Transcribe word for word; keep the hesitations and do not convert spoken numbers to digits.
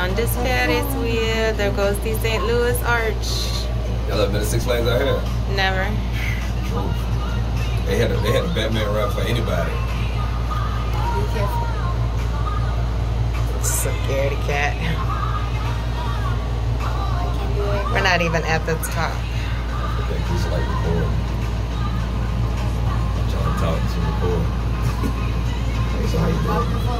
on this Ferris wheel. There goes the Saint Louis Arch. Y'all ever been to Six Flags out here? Never. True. They had a, they had a Batman ride for anybody. Be careful. Scaredy cat. We're not even at the top. Okay, just like record. I'm trying to talk to record. So how you doing?